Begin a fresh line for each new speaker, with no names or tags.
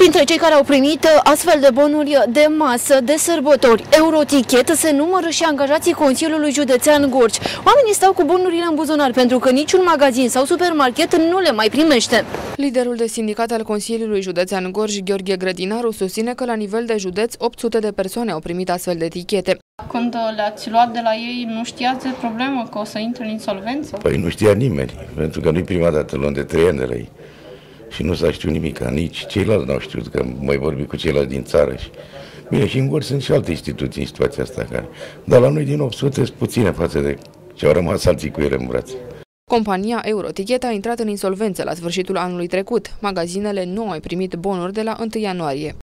Printre cei care au primit astfel de bonuri de masă, de sărbători, Eurotichet, se numără și angajații Consiliului Județean Gorj. Oamenii stau cu bonurile în buzunar pentru că niciun magazin sau supermarket nu le mai primește.
Liderul de sindicat al Consiliului Județean Gorj, Gheorghe Grădinaru, susține că la nivel de județ 800 de persoane au primit astfel de etichete.
Când le-ați luat de la ei, nu știați de problemă că o să intre în insolvență?
Păi nu știa nimeni, pentru că nu-i prima dată, luăm de 3 ani de la ei. Și nu s-a știut nimic, nici ceilalți n-au știut, că mai vorbi cu ceilalți din țară. Bine, și în Gorj sunt și alte instituții în situația asta, dar la noi din 800 sunt puține față de ce au rămas alții cu ele în brațe.
Compania Eurotichet a intrat în insolvență la sfârșitul anului trecut. Magazinele nu au mai primit bonuri de la 1 ianuarie.